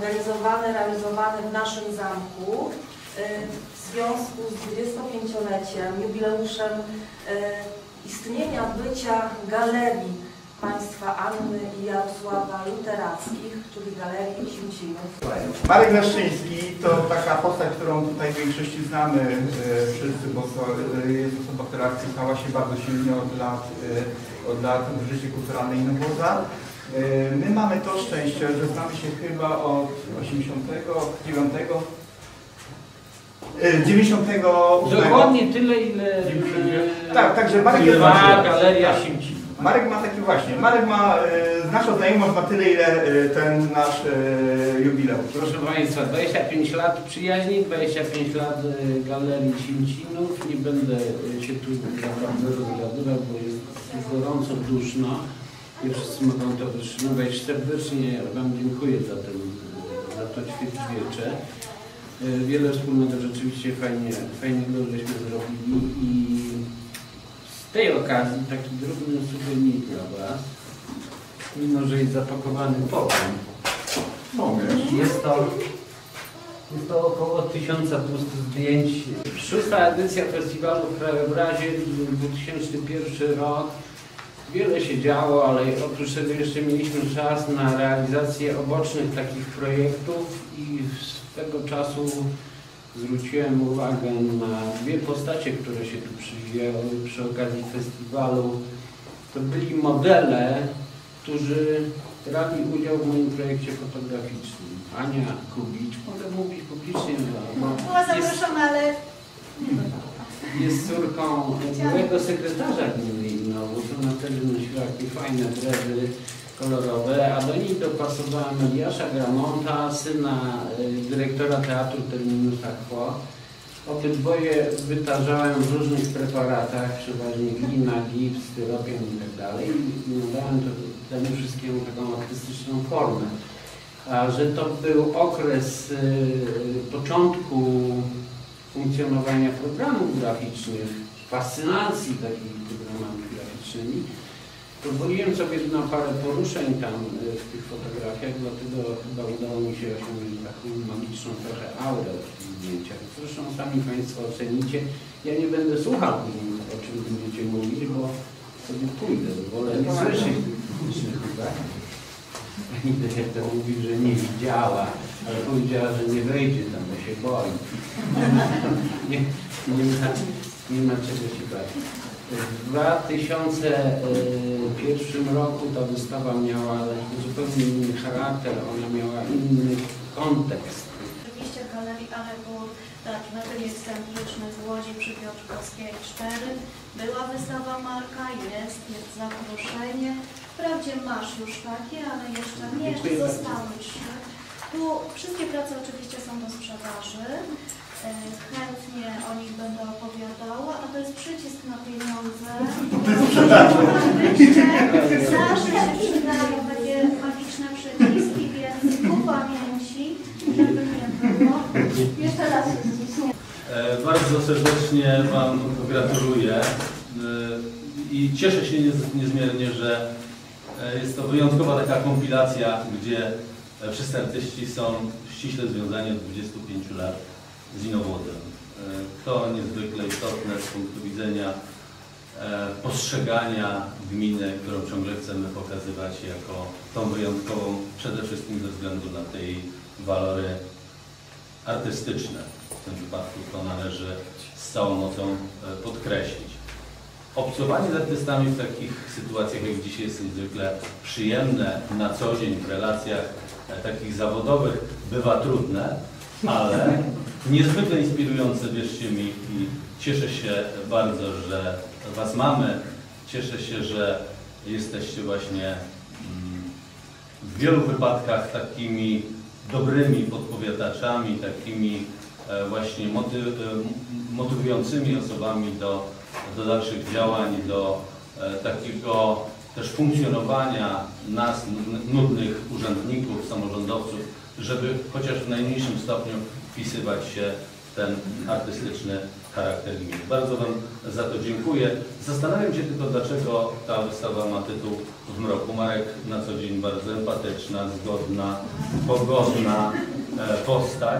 organizowane, realizowane w naszym zamku w związku z 25-leciem, jubileuszem istnienia, bycia galerii państwa Anny i Jarosława Luterackich, czyli Galerii Cięcinów. Marek Leszczyński to taka postać, którą tutaj w większości znamy wszyscy, bo to jest osoba, która wpisała się bardzo silnie od lat w życie kulturalne Inowłoda. My mamy to szczęście, że znamy się chyba od 98. Dokładnie tyle, ile... Tak, także Marek jest Galeria Cięcinów. Marek ma taki właśnie, Marek ma, naszą znajomość ma tyle, ile ten nasz jubileusz. Proszę Państwa, 25 lat przyjaźni, 25 lat Galerii Cięcinów. Nie będę się tu naprawdę rozgadywał, bo jest gorąco, duszno i wszyscy mogą to wytrzymywać. Serdecznie Wam dziękuję za to ćwierćwiecze. Wiele wspólnego rzeczywiście fajnego żeśmy zrobili i z tej okazji taki drobny suwenir dla Was, mimo że jest zapakowany potem. Jest to około 1000 pustych zdjęć. 6. edycja festiwalu w krajobrazie, 2001 rok. Wiele się działo, ale oprócz tego jeszcze mieliśmy czas na realizację obocznych takich projektów i swego czasu zwróciłem uwagę na dwie postacie, które się tu przyjęły przy okazji festiwalu. To byli modele, którzy brali udział w moim projekcie fotograficznym. Ania Kubicz, mogę mówić publicznie, była zaproszona, ale jest córką byłego sekretarza gminy Inowłódź. Ona wtedy nosiła takie fajne drewy kolorowe, a do niej dopasowałem Eliasza Gramonta, syna dyrektora Teatru Terminusa Quo. Obydwoje wytarzałem w różnych preparatach, przeważnie glina, gips, styropian i tak dalej. I nadałem temu wszystkiemu taką artystyczną formę. A że to był okres początku funkcjonowania programów graficznych, fascynacji takimi programami graficznymi, pozwoliłem sobie na parę poruszeń tam w tych fotografiach, dlatego chyba udało mi się osiągnąć taką magiczną trochę aurę w tych zdjęciach. Zresztą sami Państwo ocenicie. Ja nie będę słuchał, o czym będziecie mówić, bo sobie pójdę, wolę nie słyszeć tych uwag. Pani dyrektor mówi, że nie widziała, ale powiedziała, że nie wejdzie tam, bo się boi. Nie ma czego się bać. W 2001 roku ta wystawa miała zupełnie inny charakter, ona miała inny kontekst. oczywiście w Galerii Alebur, taki na tyle ekscentryczny w Łodzi przy Piotrkowskiej 4. Była wystawa Marka, jest zaproszenie. Wprawdzie masz już takie, ale jeszcze nie, jeszcze zostały 3. Tu wszystkie prace oczywiście są do sprzedaży. Chętnie o nich będę opowiadała, a to jest przycisk na pieniądze. Zawsze się przydają takie magiczne przyciski, więc ku pamięci, żeby nie było. Jeszcze raz się ściśnie. Bardzo serdecznie Wam gratuluję i cieszę się niezmiernie, że jest to wyjątkowa taka kompilacja, gdzie wszyscy artyści są ściśle związani od 25 lat z Inowłodem. To niezwykle istotne z punktu widzenia postrzegania gminy, którą ciągle chcemy pokazywać jako tą wyjątkową, przede wszystkim ze względu na te jej walory artystyczne. W tym wypadku to należy z całą mocą podkreślić. Obcowanie z artystami w takich sytuacjach jak dzisiaj jest niezwykle przyjemne na co dzień w relacjach takich zawodowych bywa trudne, ale niezwykle inspirujące, wierzcie mi, i cieszę się bardzo, że Was mamy. Cieszę się, że jesteście właśnie w wielu wypadkach takimi dobrymi podpowiadaczami, takimi właśnie motywującymi osobami do dalszych działań, do takiego też funkcjonowania nas, nudnych urzędników, samorządowców, żeby chociaż w najmniejszym stopniu wpisywać się w ten artystyczny charakter gminy. Bardzo Wam za to dziękuję. Zastanawiam się tylko, dlaczego ta wystawa ma tytuł W mroku. Marek na co dzień bardzo empatyczna, zgodna, pogodna postać.